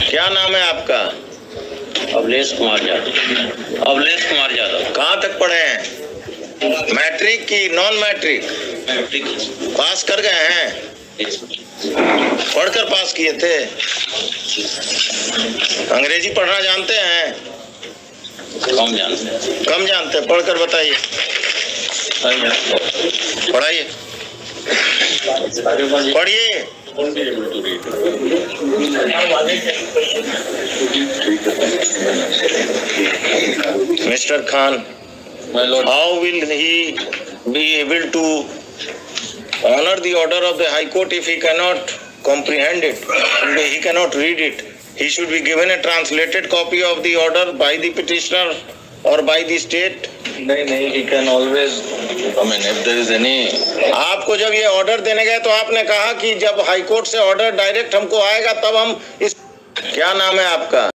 क्या नाम है आपका? अवलेश कुमार यादव। अवलेश कुमार यादव। कहाँ तक पढ़े हैं? मैट्रिक की नॉन मैट्रिक? मैट्रिक पास कर गए हैं? पढ़कर पास किए थे? अंग्रेजी पढ़ना जानते हैं? कम जानते हैं। कम जानते हैं, पढ़कर बताइए। पढ़ाइए, पढ़िए। Mr. Khan, how will he be able to honor the order of the High Court if he cannot comprehend it? He cannot read it. He should be given a translated copy of the order by the petitioner or by the state. नहीं, he can always, I mean, if there is any. आपको जब ये order देने गए तो आपने कहा कि जब हाई कोर्ट से ऑर्डर डायरेक्ट हमको आएगा तब हम इस। क्या नाम है आपका?